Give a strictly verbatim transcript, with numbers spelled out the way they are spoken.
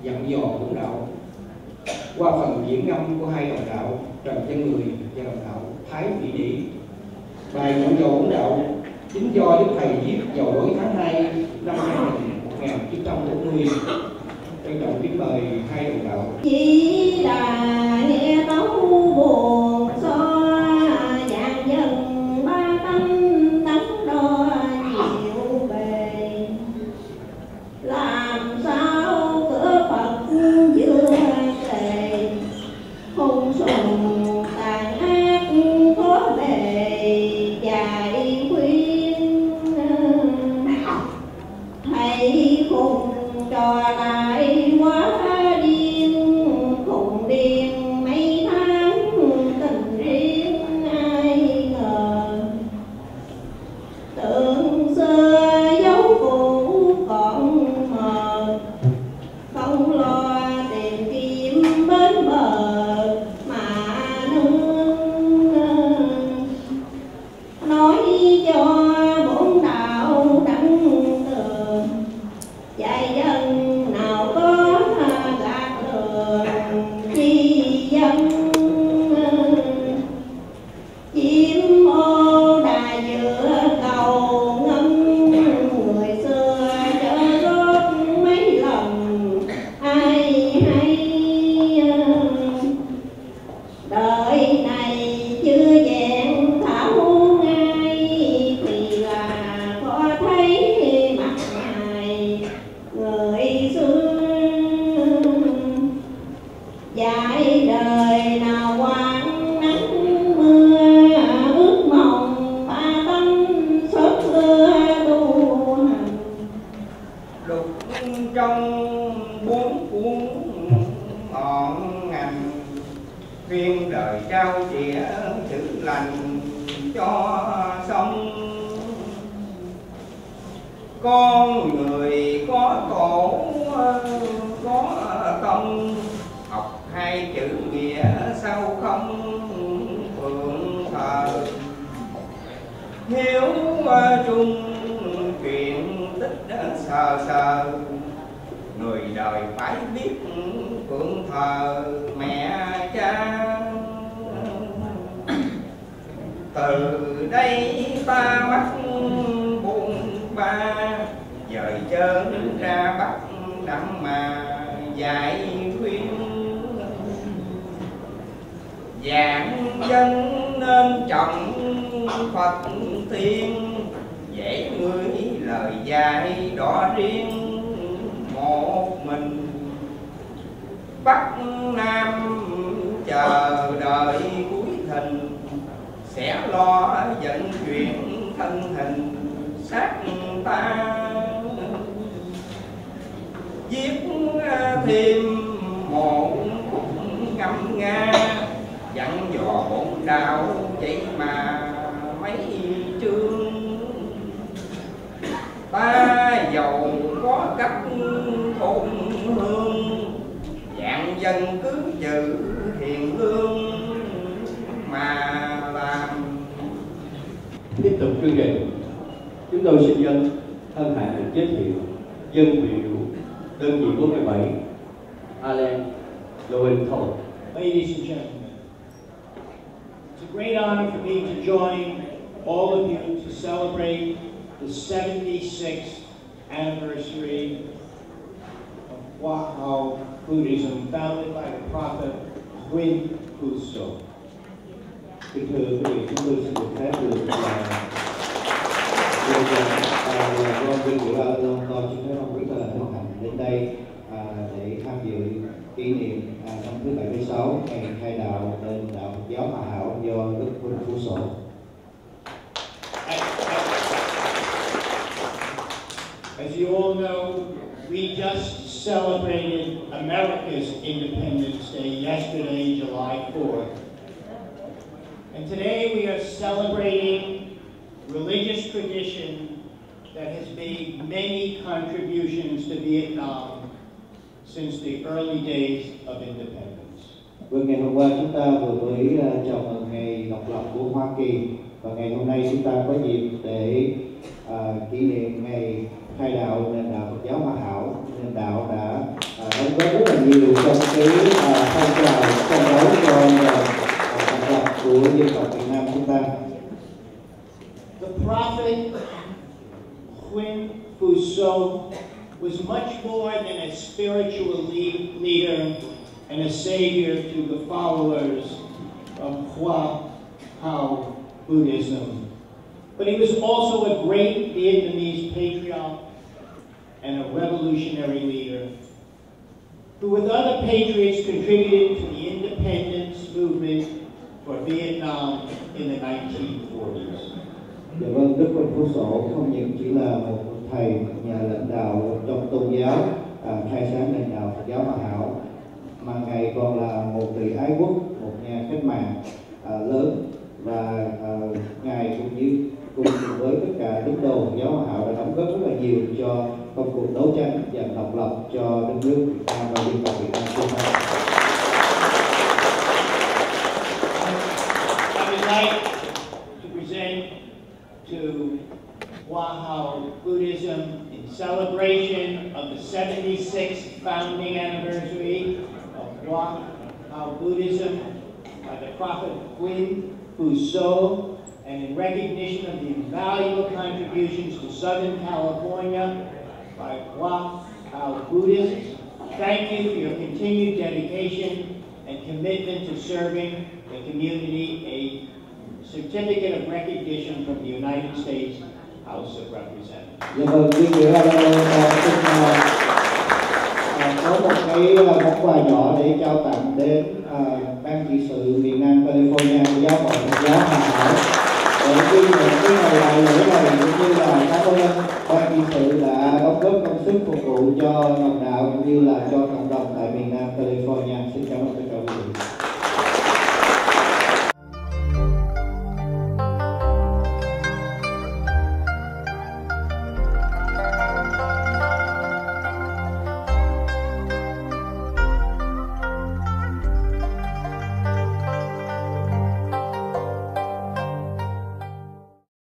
dặn dò bổn đạo qua phần diễn ngâm của hai đồng đạo Trần Văn Người và đồng đạo Thái Vị Đĩ. Bài dặn dò bổn đạo chính do Đức Thầy viết vào cuối tháng hai năm một nghìn chín trăm bốn mươi. Trân trọng kính mời hai đồng đạo. Chỉ là nghe tấu buồn so dạng dần ba tâm đắn đo nhiều bề, làm sao cửa Phật giữa tề hung sùng tàn ác có bề dạy khuyên thầy khùng trò lại quá điên khùng điên mấy tháng tình riêng ai ngờ tưởng xưa dấu cũ còn mờ không lo tìm kiếm bên bờ mà nương nói cho bổn đạo đặng tường dạy dân nào có gạt lừa chi dân chim ô đà giữa cầu ngâm người xưa chở gót mấy lần ai hay đời này chưa vẹn thảo ngay thì là có thấy mặt mày người xưa dạy đời nào quang nắng mưa ước mộng ba tâm xót xưa tu hành Lục trong bốn cuốn ngọn ngành khuyên đời trao chĩa chữ lành cho xong. Con người có khổ có công, học hai chữ nghĩa sao không phượng thờ. Hiếu trung chuyện tích sờ sờ, người đời phải biết phượng thờ mẹ cha. Từ đây ta bắt buồn ba, dời chân ra bắt đặng mà dạy khuyên. Dạng dân nên trọng Phật thiên, dễ người lời dạy đỏ riêng một mình. Bắc Nam chờ đợi cuối thình, sẽ lo vận chuyển thân hình xác ta. Viết thêm một khúc ngâm nga, dặn dò bổn đạo chỉ mà mấy chương. Ta giàu có cách thôn hương, dạng dân cứ giữ hiền lương mà làm. Tiếp tục chương trình, chúng tôi xin dân hân hạnh được giới thiệu dân biểu đơn vị bốn mươi bảy Alan Lowenthal. Ladies and gentlemen, it's a great honor for me to join all of you to celebrate the seventy-sixth anniversary of Wahao Buddhism, founded by the prophet Huyen Kuso. Kính thưa quý vị, chúng tôi xin được phép được là con viên của Lowenthal xin phép ông rất là hân hạnh đến đây à, để tham dự kỷ niệm à, năm thứ bảy mươi sáu ngày khai đạo đền đạo Phật giáo Hòa Hảo do Đức Huyen Kuso. As you all know, we just celebrated America's Independence Day yesterday, July fourth. And today we are celebrating religious tradition that has made many contributions to Vietnam since the early days of independence. Vâng, ngày hôm qua chúng ta vừa mới chào mừng ngày độc lập của Hoa Kỳ, và ngày hôm nay chúng ta có dịp để uh, kỷ niệm ngày khai đạo nền đạo Phật giáo Hòa Hảo. Nền đạo đã uh, đóng góp rất là nhiều trong cái uh, phong trào tranh đấu cho độc lập của dân tộc Việt Nam chúng ta. The prophet Nguyen Phu So was much more than a spiritual leader and a savior to the followers of Hoa Hao Buddhism, but he was also a great Vietnamese patriot and a revolutionary leader who, with other patriots, contributed to the independence movement for Vietnam in the nineteen forties. Dạ vâng, Đức Huỳnh Phú Sổ không những chỉ là một thầy, một nhà lãnh đạo trong tôn giáo, à, khai sáng nền đạo Phật giáo Hòa Hảo, mà Ngài còn là một vị ái quốc, một nhà cách mạng à, lớn, và à, Ngài cũng như cùng với tất cả tín đồ Phật giáo Hòa Hảo đã đóng góp rất là nhiều cho công cuộc đấu tranh giành độc lập cho đất nước Việt Nam và dân tộc Việt Nam chúng ta. I would like to present to Hoa Hao Buddhism in celebration of the seventy-sixth founding anniversary of Hoa Hao Buddhism by the prophet Nguyen Phu So, and in recognition of the invaluable contributions to Southern California by Hoa Hao Buddhists. Thank you for your continued dedication and commitment to serving the community. A certificate of recognition from the United States House of Representatives. Dạ vâng, quý vị và các bạn xin có một cái món quà nhỏ để trao tặng đến uh, ban trị sự miền Nam California của giáo hội Phật giáo Hòa Hảo để ghi nhận cái ngày đại lễ này, cũng như là cảm ơn ban trị sự đã đóng góp công sức phục vụ cho đồng đạo cũng như là cho